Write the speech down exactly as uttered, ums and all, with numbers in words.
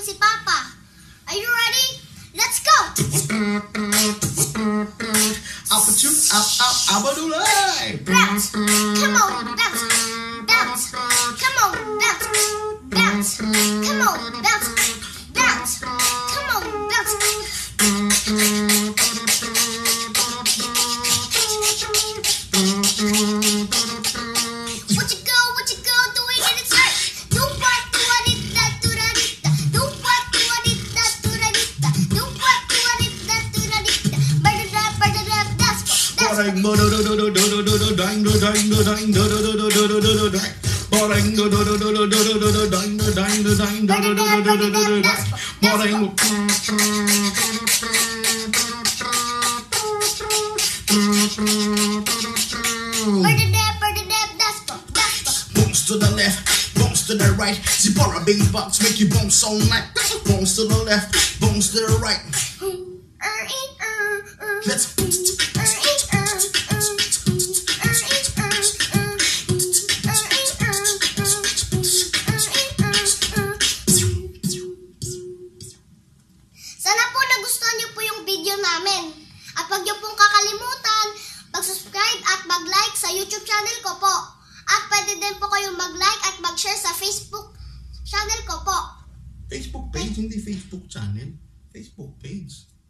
natin si Papa. Are you ready? Let's go! Apachoo, ap, ap, abadulay! Bounce! Come on, bounce! Bounce! Come on, bounce! Bounce! Come on, bounce! Bounce! Come on, bounce! What you go, what you go, doing it, it's right. Do what, do what it, that, do that, it, that. Do what, do what it, that, do that, it, that. Do what, do what it, that, do that, it, that. Ba-da-da, ba-da-da, that's what, that's what. Bounce to the left, bounce to the right. Zipporah Beatbox make you bounce all night. Bounce to the left, bounce to the right. Let's Sana po nagustuhan niyo po yung video namin. At huwag niyo pong kakalimutan mag-subscribe at mag-like sa YouTube channel ko po. At pwede din po kayong mag-like at mag-share sa Facebook channel ko po. Facebook page, hindi Facebook channel. Facebook page.